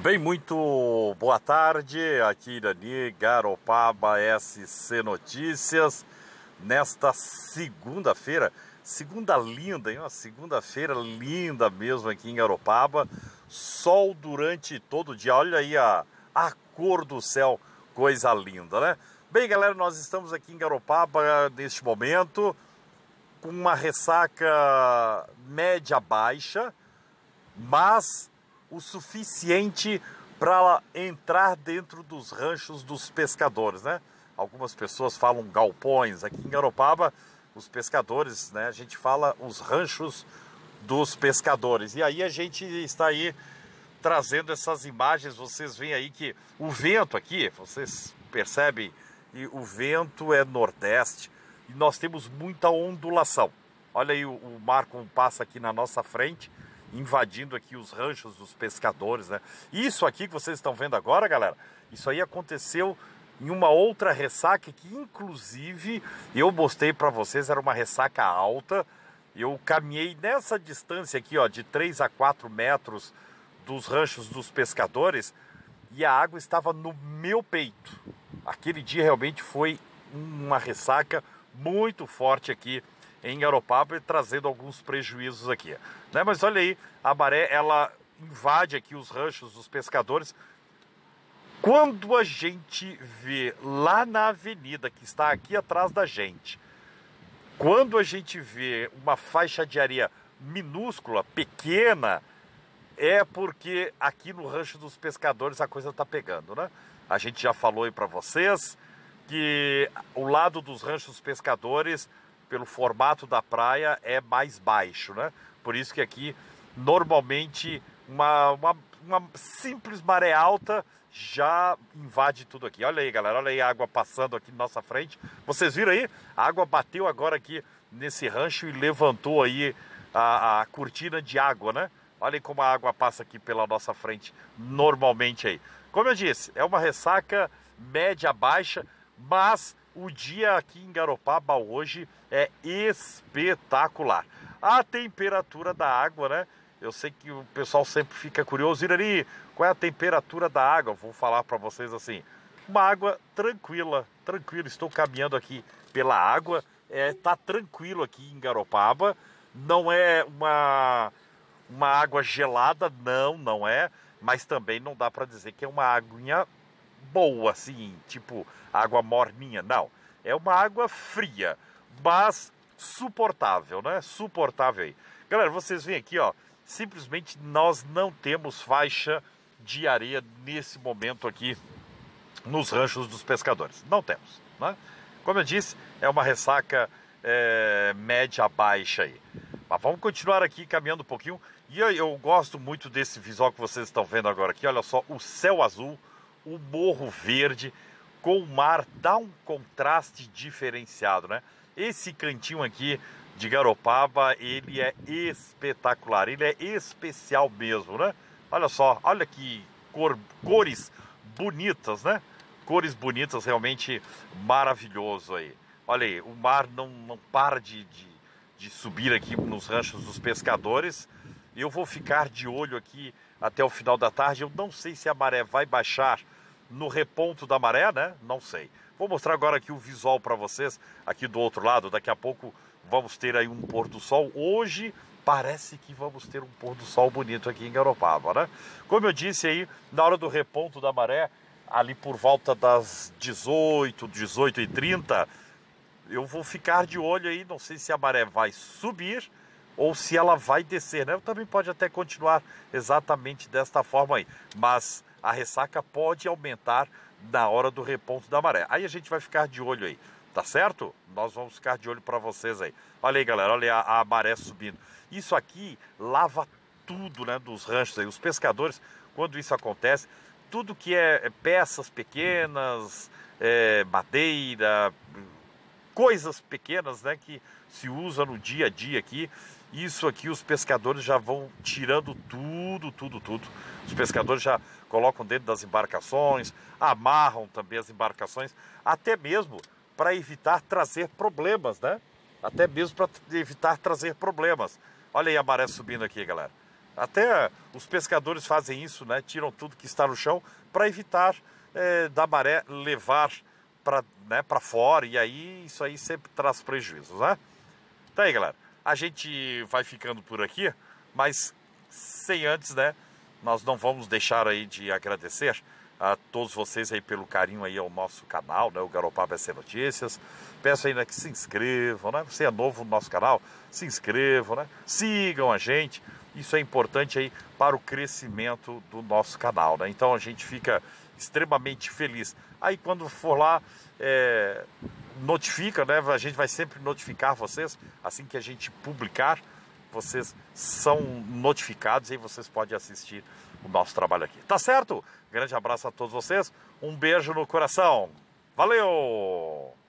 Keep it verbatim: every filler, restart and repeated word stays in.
Bem, muito boa tarde, aqui Irani, Garopaba, S C Notícias, nesta segunda-feira, segunda linda, hein? Uma segunda-feira linda mesmo aqui em Garopaba, sol durante todo o dia, olha aí a, a cor do céu, coisa linda, né? Bem, galera, nós estamos aqui em Garopaba neste momento, com uma ressaca média-baixa, mas o suficiente para entrar dentro dos ranchos dos pescadores, né? Algumas pessoas falam galpões, aqui em Garopaba, os pescadores, né? A gente fala os ranchos dos pescadores. E aí a gente está aí trazendo essas imagens, vocês veem aí que o vento aqui, vocês percebem, e o vento é nordeste e nós temos muita ondulação. Olha aí, o, o mar como passa aqui na nossa frente, invadindo aqui os ranchos dos pescadores, né? Isso aqui que vocês estão vendo agora, galera, isso aí aconteceu em uma outra ressaca que, inclusive, eu mostrei para vocês, era uma ressaca alta. Eu caminhei nessa distância aqui, ó, de três a quatro metros dos ranchos dos pescadores e a água estava no meu peito. Aquele dia realmente foi uma ressaca muito forte aqui em Garopaba, trazendo alguns prejuízos aqui, né? Mas olha aí, a maré, ela invade aqui os ranchos dos pescadores. Quando a gente vê lá na avenida, que está aqui atrás da gente, quando a gente vê uma faixa de areia minúscula, pequena, é porque aqui no rancho dos pescadores a coisa está pegando, né? A gente já falou aí para vocês que o lado dos ranchos dos pescadores, pelo formato da praia, é mais baixo, né? Por isso que aqui, normalmente, uma, uma, uma simples maré alta já invade tudo aqui. Olha aí, galera, olha aí a água passando aqui na nossa frente. Vocês viram aí? A água bateu agora aqui nesse rancho e levantou aí a, a cortina de água, né? Olha aí como a água passa aqui pela nossa frente, normalmente aí. Como eu disse, é uma ressaca média-baixa, mas o dia aqui em Garopaba hoje é espetacular. A temperatura da água, né? Eu sei que o pessoal sempre fica curioso. Irani, qual é a temperatura da água? Vou falar para vocês assim. Uma água tranquila, tranquila. Estou caminhando aqui pela água. É, tá tranquilo aqui em Garopaba. Não é uma, uma água gelada, não, não é. Mas também não dá para dizer que é uma aguinha boa, assim, tipo água morninha, não. É uma água fria, mas suportável, né? Suportável aí. Galera, vocês veem aqui, ó, simplesmente nós não temos faixa de areia nesse momento aqui nos ranchos dos pescadores. Não temos, né? Como eu disse, é uma ressaca é, média-baixa aí. Mas vamos continuar aqui caminhando um pouquinho. E eu, eu gosto muito desse visual que vocês estão vendo agora aqui. Olha só, o céu azul, o morro verde com o mar, dá um contraste diferenciado, né? Esse cantinho aqui de Garopaba, ele é espetacular, ele é especial mesmo, né? Olha só, olha que cor, cores bonitas, né? Cores bonitas, realmente maravilhoso aí. Olha aí, o mar não, não para de, de, de subir aqui nos ranchos dos pescadores. Eu vou ficar de olho aqui até o final da tarde. Eu não sei se a maré vai baixar no reponto da maré, né? Não sei. Vou mostrar agora aqui o visual para vocês, aqui do outro lado. Daqui a pouco vamos ter aí um pôr do sol. Hoje parece que vamos ter um pôr do sol bonito aqui em Garopaba, né? Como eu disse aí, na hora do reponto da maré, ali por volta das dezoito, dezoito e trinta, eu vou ficar de olho aí. Não sei se a maré vai subir ou se ela vai descer, né? Também pode até continuar exatamente desta forma aí, mas a ressaca pode aumentar na hora do reponto da maré. Aí a gente vai ficar de olho aí, tá certo? Nós vamos ficar de olho para vocês aí. Olha aí, galera, olha aí a, a maré subindo. Isso aqui lava tudo, né, dos ranchos aí. Os pescadores, quando isso acontece, tudo que é peças pequenas, é, madeira, coisas pequenas, né, que se usa no dia a dia aqui, isso aqui os pescadores já vão tirando tudo, tudo, tudo. Os pescadores já colocam dentro das embarcações, amarram também as embarcações, até mesmo para evitar trazer problemas, né? Até mesmo para evitar trazer problemas. Olha aí a maré subindo aqui, galera. Até os pescadores fazem isso, né? Tiram tudo que está no chão para evitar é, da maré levar para, né, para fora, e aí isso aí sempre traz prejuízos, né? Tá aí, galera. A gente vai ficando por aqui, mas sem antes, né? Nós não vamos deixar aí de agradecer a todos vocês aí pelo carinho aí ao nosso canal, né? O Garopaba S C Notícias. Peço ainda que se inscrevam, né? Você é novo no nosso canal, se inscrevam, né? Sigam a gente. Isso é importante aí para o crescimento do nosso canal, né? Então a gente fica extremamente feliz. Aí quando for lá, é, notifica, né? A gente vai sempre notificar vocês assim que a gente publicar. Vocês são notificados e vocês podem assistir o nosso trabalho aqui. Tá certo? Grande abraço a todos vocês. Um beijo no coração. Valeu!